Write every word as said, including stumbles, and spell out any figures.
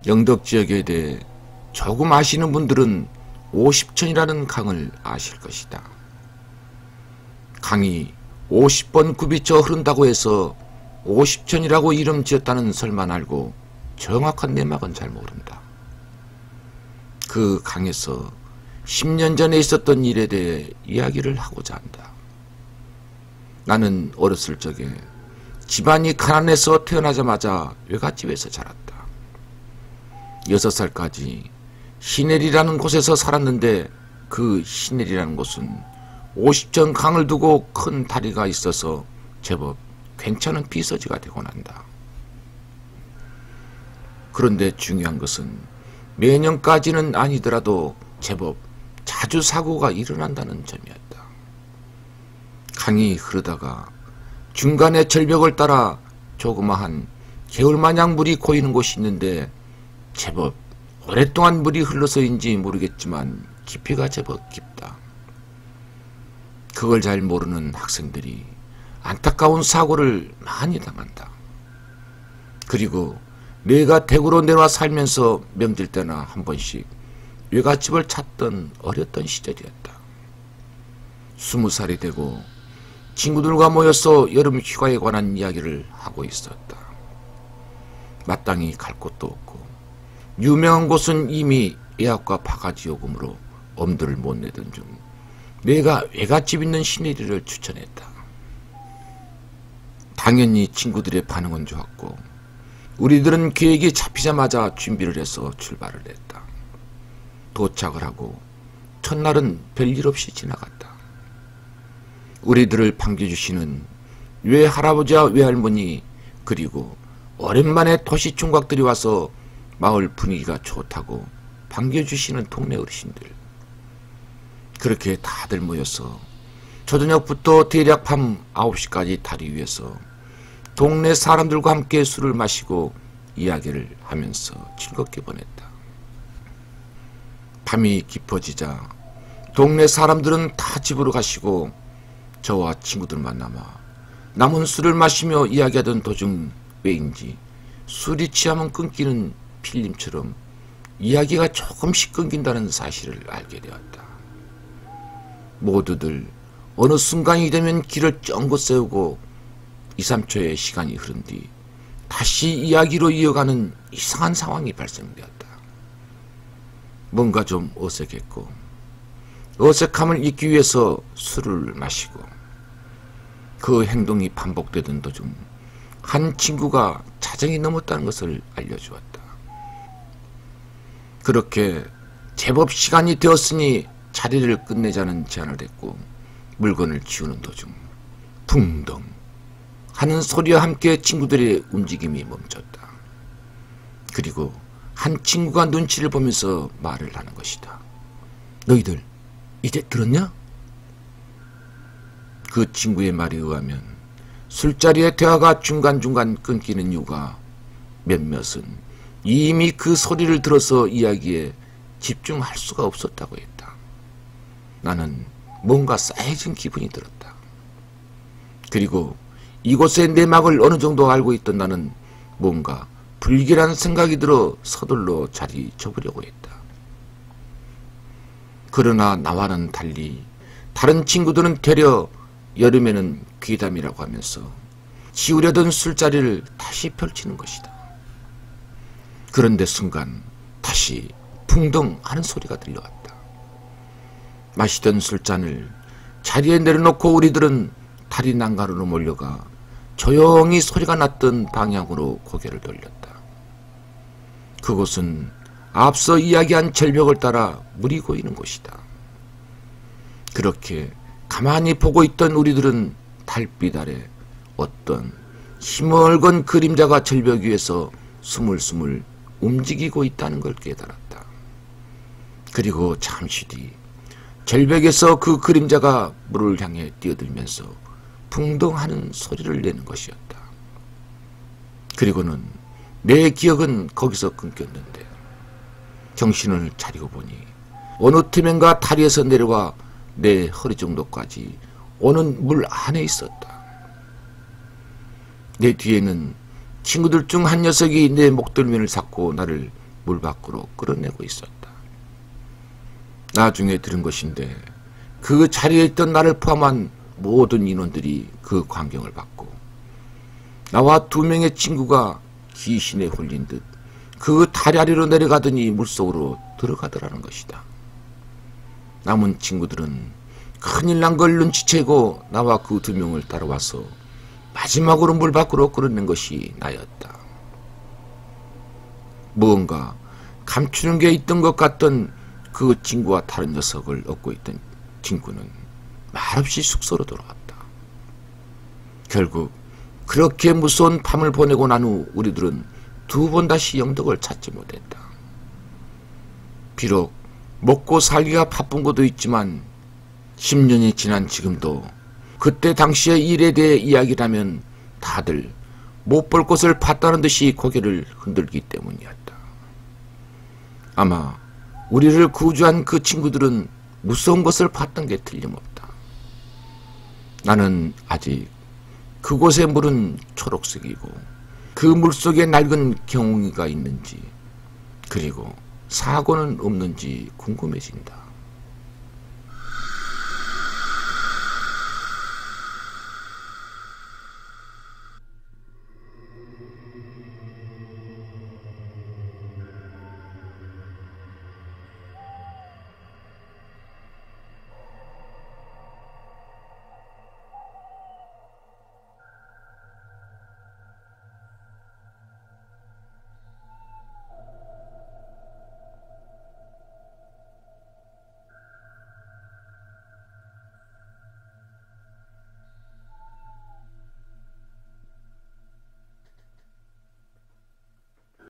영덕 지역에 대해 조금 아시는 분들은 오십천이라는 강을 아실 것이다. 강이 오십 번 굽이쳐 흐른다고 해서 오십천이라고 이름 지었다는 설만 알고 정확한 내막은 잘 모른다. 그 강에서 십 년 전에 있었던 일에 대해 이야기를 하고자 한다. 나는 어렸을 적에 집안이 가난해서 태어나자마자 외갓집에서 자랐다. 여섯 살까지 시내리라는 곳에서 살았는데 그 시내리라는 곳은 오십천 강을 두고 큰 다리가 있어서 제법 괜찮은 비서지가 되고 난다. 그런데 중요한 것은 매년까지는 아니더라도 제법 자주 사고가 일어난다는 점이었다. 강이 흐르다가 중간에 절벽을 따라 조그마한 개울마냥 물이 고이는 곳이 있는데 제법 오랫동안 물이 흘러서인지 모르겠지만 깊이가 제법 깊다. 그걸 잘 모르는 학생들이 안타까운 사고를 많이 당한다. 그리고 내가 대구로 내려와 살면서 명절 때나 한 번씩 외갓집을 찾던 어렸던 시절이었다. 스무 살이 되고 친구들과 모여서 여름 휴가에 관한 이야기를 하고 있었다. 마땅히 갈 곳도 없고 유명한 곳은 이미 예약과 바가지 요금으로 엄두를 못 내던 중 내가 외갓집 있는 시내리를 추천했다. 당연히 친구들의 반응은 좋았고 우리들은 계획이 잡히자마자 준비를 해서 출발을 했다. 도착을 하고 첫날은 별일 없이 지나갔다. 우리들을 반겨주시는 외할아버지와 외할머니 그리고 오랜만에 도시 총각들이 와서 마을 분위기가 좋다고 반겨주시는 동네 어르신들. 그렇게 다들 모여서 초저녁부터 대략 밤 아홉 시까지 다리 위에서 동네 사람들과 함께 술을 마시고 이야기를 하면서 즐겁게 보냈다. 밤이 깊어지자 동네 사람들은 다 집으로 가시고 저와 친구들만 남아 남은 술을 마시며 이야기하던 도중 왜인지 술이 취하면 끊기는 필름처럼 이야기가 조금씩 끊긴다는 사실을 알게 되었다. 모두들 어느 순간이 되면 길을 쫑긋 세우고 이삼 초의 시간이 흐른 뒤 다시 이야기로 이어가는 이상한 상황이 발생되었다. 뭔가 좀 어색했고 어색함을 잊기 위해서 술을 마시고 그 행동이 반복되던 도중 한 친구가 자정이 넘었다는 것을 알려주었다. 그렇게 제법 시간이 되었으니 자리를 끝내자는 제안을 했고 물건을 치우는 도중 붕덩 하는 소리와 함께 친구들의 움직임이 멈췄다. 그리고 한 친구가 눈치를 보면서 말을 하는 것이다. 너희들 이제 들었냐? 그 친구의 말에 의하면 술자리의 대화가 중간중간 끊기는 이유가 몇몇은 이미 그 소리를 들어서 이야기에 집중할 수가 없었다고 했다. 나는 뭔가 싸해진 기분이 들었다. 그리고 이곳의 내막을 어느 정도 알고 있던 나는 뭔가 불길한 생각이 들어 서둘러 자리 접으려고 했다. 그러나 나와는 달리 다른 친구들은 되려 여름에는 귀담이라고 하면서 지우려던 술자리를 다시 펼치는 것이다. 그런데 순간 다시 붕덩 하는 소리가 들려왔다. 마시던 술잔을 자리에 내려놓고 우리들은 다리 난간으로 몰려가 조용히 소리가 났던 방향으로 고개를 돌렸다. 그곳은 앞서 이야기한 절벽을 따라 물이 고이는 곳이다. 그렇게 가만히 보고 있던 우리들은 달빛 아래 어떤 희멀건 그림자가 절벽 위에서 스물스물 움직이고 있다는 걸 깨달았다. 그리고 잠시 뒤 절벽에서 그 그림자가 물을 향해 뛰어들면서 붕덩하는 소리를 내는 것이었다. 그리고는 내 기억은 거기서 끊겼는데 정신을 차리고 보니 어느 틈엔가 다리에서 내려와 내 허리 정도까지 오는 물 안에 있었다. 내 뒤에는 친구들 중 한 녀석이 내 목덜미를 잡고 나를 물 밖으로 끌어내고 있었다. 나중에 들은 것인데 그 자리에 있던 나를 포함한 모든 인원들이 그 광경을 봤고 나와 두 명의 친구가 귀신에 홀린 듯 그 다리 아래로 내려가더니 물속으로 들어가더라는 것이다. 남은 친구들은 큰일 난 걸 눈치채고 나와 그 두 명을 따라와서 마지막으로 물 밖으로 끌어낸 것이 나였다. 무언가 감추는 게 있던 것 같던 그 친구와 다른 녀석을 얻고 있던 친구는 말없이 숙소로 돌아왔다. 결국 그렇게 무서운 밤을 보내고 난 후 우리들은 두 번 다시 영덕을 찾지 못했다. 비록 먹고 살기가 바쁜 것도 있지만 십 년이 지난 지금도 그때 당시의 일에 대해 이야기라면 다들 못 볼 것을 봤다는 듯이 고개를 흔들기 때문이었다. 아마 우리를 구조한 그 친구들은 무서운 것을 봤던 게 틀림없다. 나는 아직 그곳의 물은 초록색이고 그 물속에 낡은 경운기가 있는지 그리고 사고는 없는지 궁금해진다.